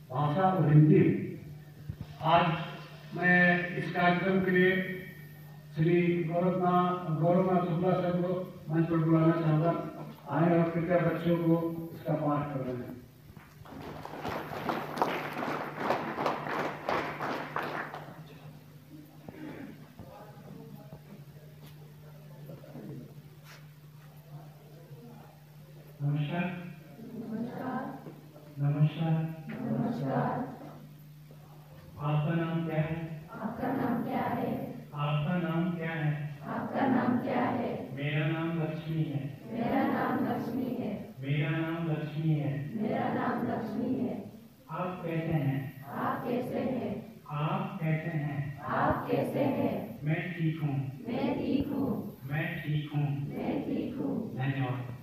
भाषा और हिंदी। आज मैं इस कार्यक्रम के लिए श्री गौरवनाथ शुक्ला सर को मंच पर बुलाना चाहूँगा। आए और कृपया बच्चों को इसका पाठ कर रहे हैं। नमस्कार नमस्कार नमस्कार। आपका नाम क्या है? आपका नाम क्या है? आपका नाम क्या है? आपका नाम क्या है? मेरा नाम लक्ष्मी है। मेरा नाम लक्ष्मी है। मेरा नाम लक्ष्मी है। मेरा नाम लक्ष्मी है। आप कैसे हैं? आप कैसे हैं? आप कैसे हैं? आप कैसे हैं? मैं ठीक हूँ। मैं ठीक हूँ। मैं ठीक हूँ। मैं ठीक हूँ। धन्यवाद।